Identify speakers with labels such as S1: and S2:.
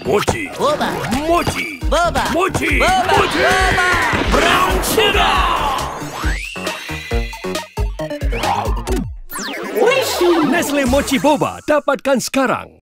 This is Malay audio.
S1: Mochi.
S2: Boba.
S1: Mochi.
S2: Boba.
S1: Mochi.
S2: Boba.
S1: Mochi.
S2: Boba.
S1: Brown sugar. Nestle Mochi Boba dapatkan sekarang.